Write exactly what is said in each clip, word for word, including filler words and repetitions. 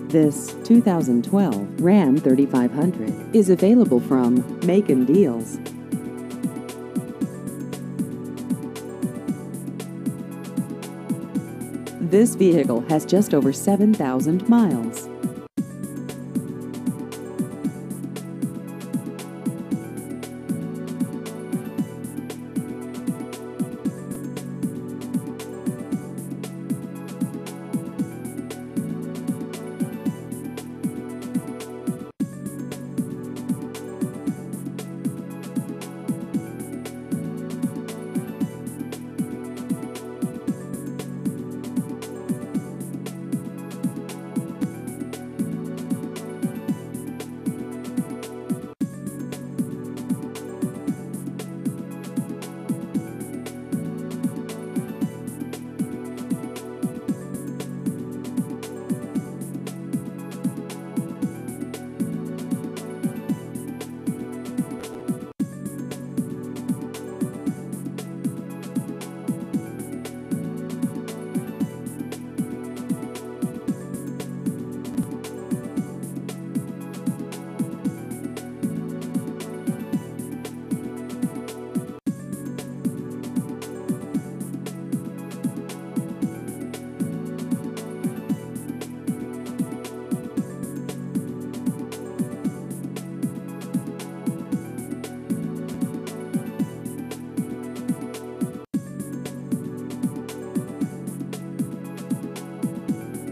This two thousand twelve Ram thirty-five hundred is available from Macon Deals. This vehicle has just over seven thousand miles.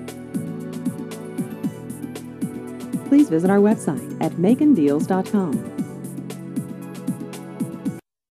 Please visit our website at macon deals dot com.